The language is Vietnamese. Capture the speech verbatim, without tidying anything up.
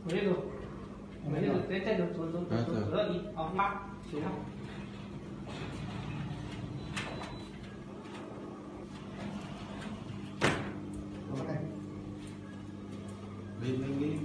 Mấy rồi. Mấy rồi, thế thế được rồi, rồi, rồi, rồi, đi, ở mắt, xuống nào. Lên lên đi.